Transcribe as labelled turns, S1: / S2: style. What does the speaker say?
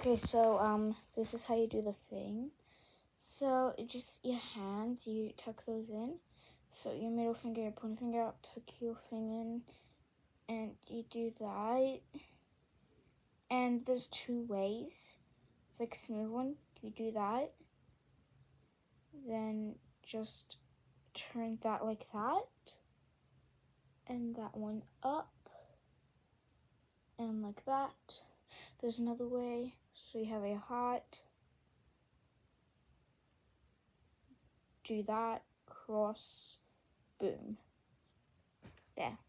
S1: Okay, so this is how you do the thing. So it just your hands, you tuck those in. So your middle finger, your pointer finger out, tuck your thing in, and you do that. And there's two ways. It's like a smooth one. You do that. Then just turn that like that. And that one up. And like that. There's another way. So you have a hot. Do that. Cross. Boom. There.